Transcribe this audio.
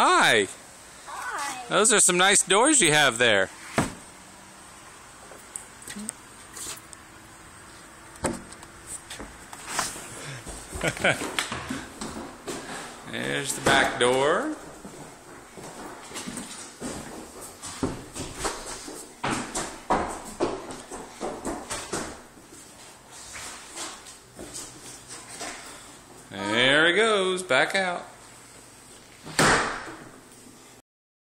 Hi. Hi. Those are some nice doors you have there. There's the back door. There he goes, back out.